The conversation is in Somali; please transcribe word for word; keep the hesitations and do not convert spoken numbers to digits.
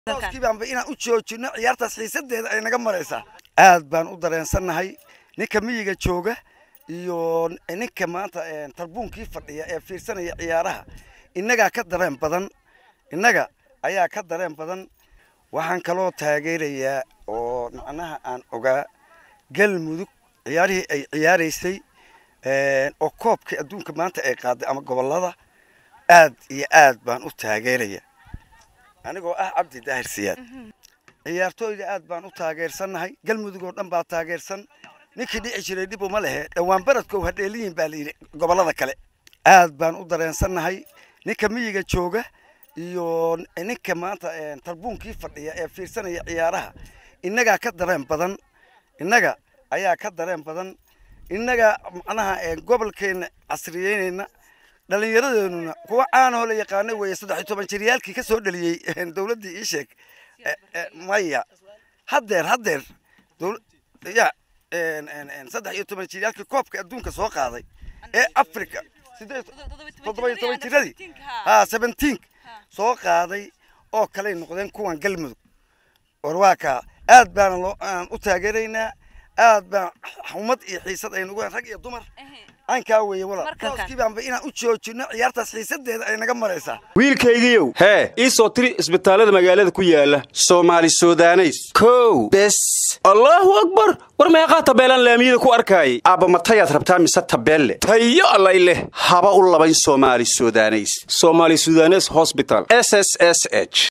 kiibaan ba inaan u joojino ciyaartaas xiisadeeda ay naga mareysaa aad baan u dareensanahay ninka miyiga jooga iyo ninka maanta tarbuunkii fadhiya ee fiirsanaya ciyaaraha inaga ka dareen badan inaga ayaa ka dareen badan waxaan kaloo taageerayaa oo macnaha aan ogaa galmudug ciyaarihii ay ciyaareysay ee oo koobka adduunka maanta ay qaaday ama gobolada aad iyo aad baan u taageerayaa anigoo ah Cabdi Daahir Siyaad ciyaartooyda aad baan u taageersanahay galmudug oo dhan baa taageersan ninkii dhici jiray dib uma lehe dhawaan baradka oo hadheeliyin baa liiri gobolada kale aad baan u dareensanahay ninka miyiga jooga iyo ninka maanta tarbuunkii fadhiya ee fiirsanaya ciyaaraha inaga ka dareen badan inaga ayaa ka dareen badan inaga macnaha gobolkeena casriyeynayna dhalinyaradeena kuwa aan hore yaqaanay way saddex iyo toban jiriyaalkii ka soo dhaliyay dawladda ii sheeg maya hadeer hadeer ya saddex iyo toban jiriyaalkii koobka adduunka soo qaaday ee Afrika toddoba iyo toban jiradii ha seventeen soo qaaday oo kale noqdeen kuwan galmudug warwaaka aad baan loo u taageeraynaa aad baan xumad iyo xiisad ay nagu rag iyo dumar aan ka weeyay walaal kiibaan ba inaan u joojino ciyaartaas xiisadeeda ay naga mareysaa wiilkaygiiyow hee ii soo tiri isbitaalada magaalada ku yaala Soomaali Suudaneys kow bes Allahu akbar war meeqa tabeelan laamiyada ku arkay aba matayad rabtaa mise tabeelle tayo alla ileh haba u labayn Soomaali Suudaneys Soomaali Suudaneys Hospital S S S H